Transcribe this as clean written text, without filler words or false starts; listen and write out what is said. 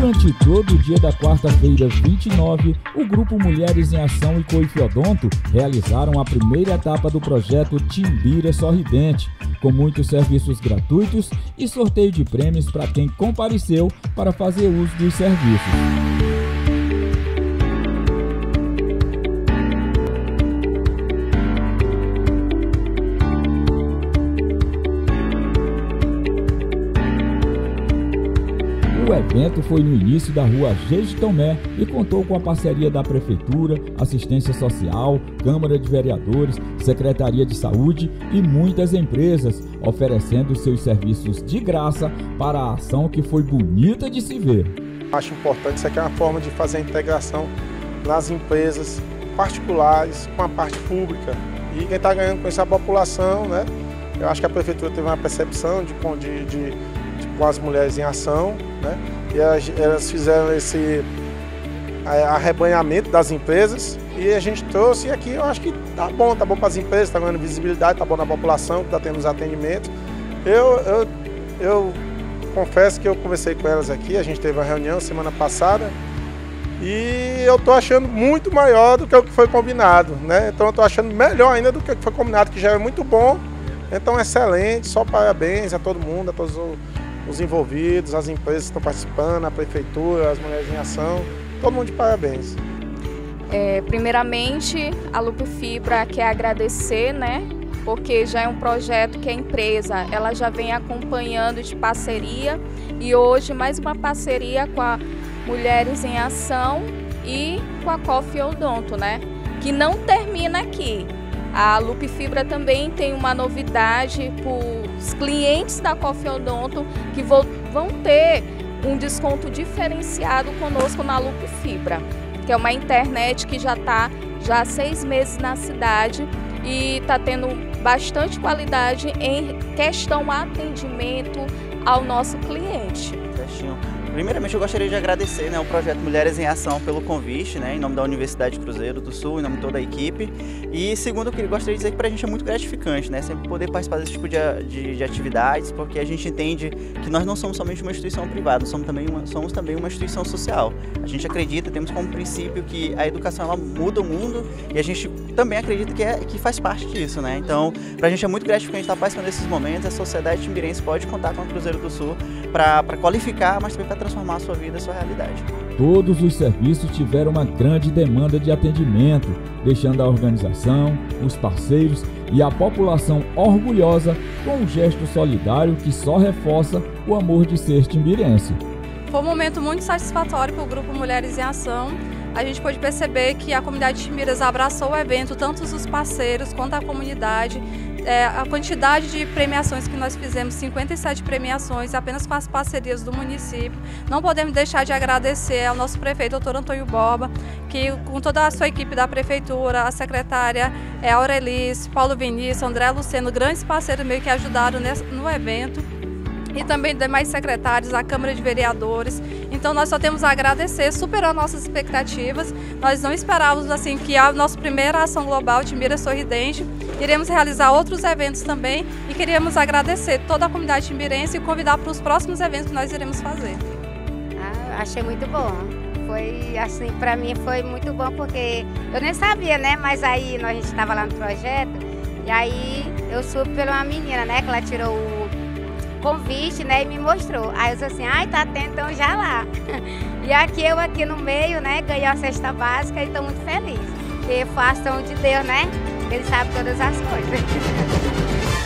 Durante todo o dia da quarta-feira 29, o Grupo Mulheres em Ação e Coifiodonto realizaram a primeira etapa do projeto Timbira Sorridente, com muitos serviços gratuitos e sorteio de prêmios para quem compareceu para fazer uso dos serviços. O evento foi no início da rua G de Tomé e contou com a parceria da Prefeitura, Assistência Social, Câmara de Vereadores, Secretaria de Saúde e muitas empresas, oferecendo seus serviços de graça para a ação que foi bonita de se ver. Acho importante, isso aqui é uma forma de fazer a integração nas empresas particulares com a parte pública. E quem está ganhando com isso é a população, né? Eu acho que a Prefeitura teve uma percepção com as mulheres em ação, né? E elas fizeram esse arrebanhamento das empresas e a gente trouxe, e aqui eu acho que tá bom para as empresas, tá ganhando visibilidade, tá bom na população, que tá tendo os atendimentos. Eu confesso que eu conversei com elas aqui, a gente teve uma reunião semana passada e eu tô achando muito maior do que o que foi combinado, né? Então eu tô achando melhor ainda do que o que foi combinado, que já é muito bom. Então excelente, só parabéns a todo mundo, a todos os envolvidos, as empresas que estão participando, a Prefeitura, as Mulheres em Ação, todo mundo de parabéns. Primeiramente, a Lupe Fibra quer agradecer, né? Porque já é um projeto que a empresa ela já vem acompanhando de parceria e hoje mais uma parceria com a Mulheres em Ação e com a Coifiodonto, né? Que não termina aqui. A Lupe Fibra também tem uma novidade para os clientes da Coifiodonto que vão ter um desconto diferenciado conosco na Lupe Fibra, que é uma internet que já está há 6 meses na cidade e está tendo bastante qualidade em questão atendimento ao nosso cliente. Primeiramente, eu gostaria de agradecer, né, o Projeto Mulheres em Ação pelo convite, né, em nome da Universidade Cruzeiro do Sul, em nome de toda a equipe. E segundo, eu gostaria de dizer que para a gente é muito gratificante, né, sempre poder participar desse tipo de atividades, porque a gente entende que nós não somos somente uma instituição privada, somos também uma instituição social. A gente acredita, temos como princípio que a educação ela muda o mundo e a gente também acredita que faz parte disso, né. Então, para a gente é muito gratificante estar participando desses momentos. A sociedade timbirense pode contar com a Cruzeiro do Sul para qualificar, mas também para transformar a sua vida, a sua realidade. Todos os serviços tiveram uma grande demanda de atendimento, deixando a organização, os parceiros e a população orgulhosa com um gesto solidário que só reforça o amor de ser timbirense. Foi um momento muito satisfatório para o Grupo Mulheres em Ação. A gente pôde perceber que a comunidade de Timbiras abraçou o evento, tanto os parceiros quanto a comunidade. A quantidade de premiações que nós fizemos, 57 premiações, apenas com as parcerias do município. Não podemos deixar de agradecer ao nosso prefeito, doutor Antônio Borba, que com toda a sua equipe da prefeitura, a secretária Aurelice, Paulo Vinícius, André Luceno, grandes parceiros meio que ajudaram no evento. E também demais secretários, a Câmara de Vereadores. Então nós só temos a agradecer, superou nossas expectativas. Nós não esperávamos assim que a nossa primeira ação global, Timbira Sorridente, iremos realizar outros eventos também e queríamos agradecer toda a comunidade timbirense e convidar para os próximos eventos que nós iremos fazer. Achei muito bom. Foi assim, para mim foi muito bom porque eu nem sabia, né? Mas aí a gente estava lá no projeto e aí eu soube pela uma menina, né? Que ela tirou o convite, né, e me mostrou. Aí eu disse assim, ai, tá atento, então já lá. E eu aqui no meio, né, ganhei a cesta básica e estou muito feliz. Porque façam de Deus, né? Ele sabe todas as coisas.